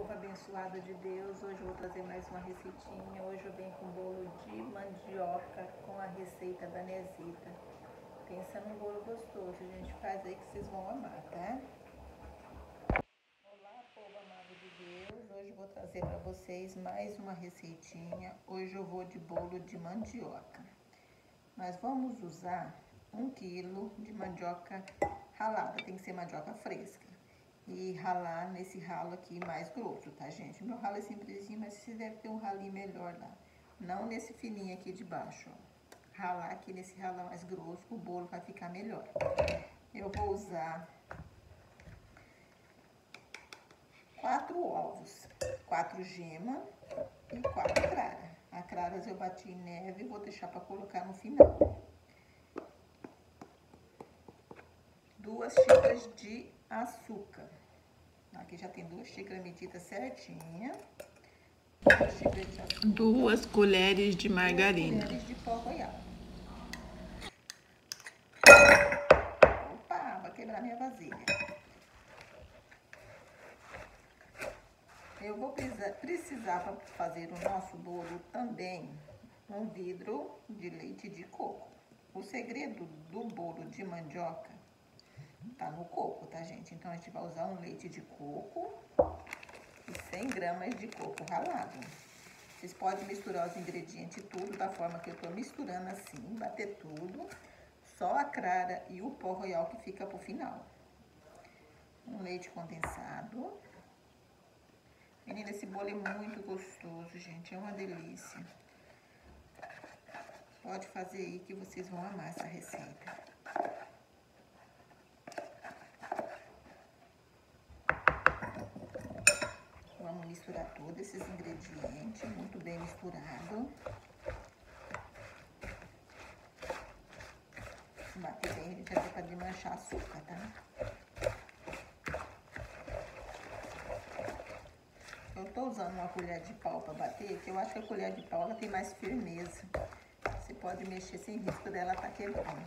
povo abençoado de Deus, hoje eu vou trazer mais uma receitinha. Hoje eu venho com bolo de mandioca com a receita da Nezita. Pensa num bolo gostoso, a gente faz aí que vocês vão amar, tá? Olá, povo amado de Deus, hoje eu vou trazer para vocês mais uma receitinha. Hoje eu vou de bolo de mandioca. Nós vamos usar 1 quilo de mandioca ralada, tem que ser mandioca fresca. E ralar nesse ralo aqui mais grosso, tá, gente? Meu ralo é simplesinho, mas você deve ter um ralinho melhor lá. Não nesse fininho aqui de baixo, ó. Ralar aqui nesse ralo mais grosso, o bolo vai ficar melhor. Eu vou usar 4 ovos, 4 gemas e 4 claras. As claras eu bati em neve e vou deixar para colocar no final. 2 xícaras de açúcar. Aqui já tem 2 xícaras medidas certinha. 2 xícaras de açúcar. 2 colheres de margarina. 2 colheres de pó royal. Opa, vai quebrar minha vasilha. Eu vou precisar para fazer o nosso bolo também um vidro de leite de coco. O segredo do bolo de mandioca tá no coco, tá, gente? Então, a gente vai usar um leite de coco e 100 gramas de coco ralado. Vocês podem misturar os ingredientes tudo da forma que eu tô misturando assim, bater tudo. Só a clara e o pó royal que fica pro final. Um leite condensado. Menina, esse bolo é muito gostoso, gente. É uma delícia. Pode fazer aí que vocês vão amar essa receita. Vamos misturar todos esses ingredientes, muito bem misturado. Bater bem, a gente vai para desmanchar açúcar, tá? Eu tô usando uma colher de pau para bater, que eu acho que a colher de pau ela tem mais firmeza. Você pode mexer sem risco dela tá quebrando.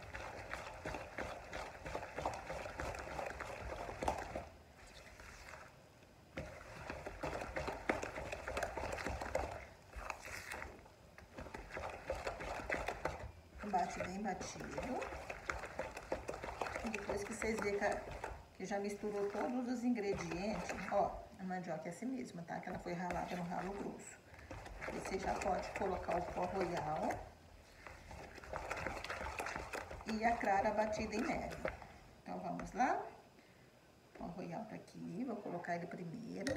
Bate bem batido. Depois que vocês verem que já misturou todos os ingredientes, ó, a mandioca é assim mesmo, tá? Que ela foi ralada no ralo grosso. E você já pode colocar o pó royal e a clara batida em neve. Então, vamos lá? O pó royal tá aqui, vou colocar ele primeiro.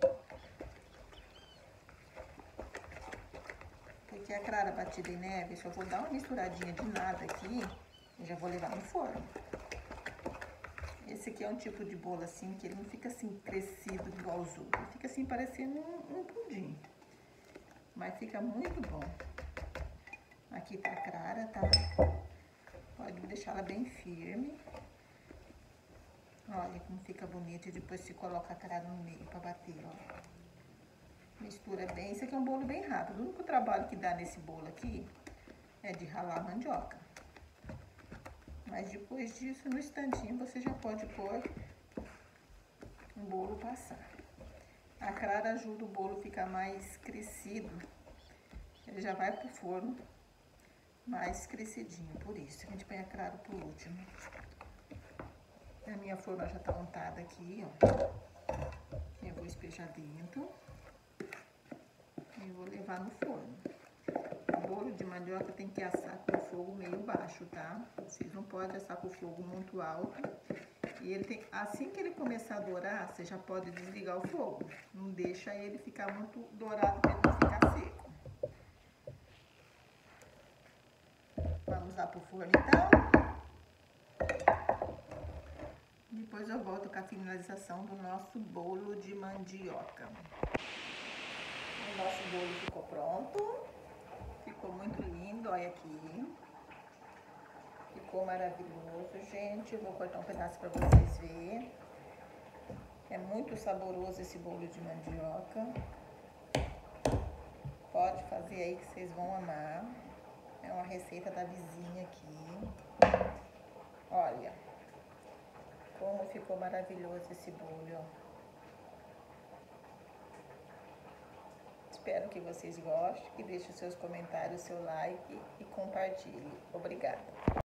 Porque a clara batida em neve, só vou dar uma misturadinha de nada aqui e já vou levar no forno. Esse aqui é um tipo de bolo assim, que ele não fica assim crescido igual os outros. Ele fica assim parecendo um pudim. Mas fica muito bom. Aqui tá a clara, tá? Pode deixar ela bem firme. Olha como fica bonito e depois se coloca a clara no meio pra bater, ó. Mistura bem. Esse aqui é um bolo bem rápido. O único trabalho que dá nesse bolo aqui é de ralar a mandioca. Mas depois disso, no instantinho, você já pode pôr um bolo passar. A clara ajuda o bolo a ficar mais crescido. Ele já vai pro forno mais crescidinho. Por isso, a gente põe a clara por último. A minha forma já tá untada aqui, ó. Eu vou espejar dentro. E vou levar no forno. O bolo de mandioca tem que assar com o fogo meio baixo, tá? Vocês não podem assar com o fogo muito alto. E ele tem, assim que ele começar a dourar, você já pode desligar o fogo. Não deixa ele ficar muito dourado para ele não ficar seco. Vamos lá pro forno então. Depois eu volto com a finalização do nosso bolo de mandioca. O nosso bolo ficou pronto. Ficou muito lindo, olha aqui. Ficou maravilhoso, gente. Eu vou cortar um pedaço para vocês verem. É muito saboroso esse bolo de mandioca. Pode fazer aí que vocês vão amar. É uma receita da vizinha aqui. Olha como ficou maravilhoso esse bolo, ó. Espero que vocês gostem, que deixem seus comentários, seu like e compartilhe. Obrigada.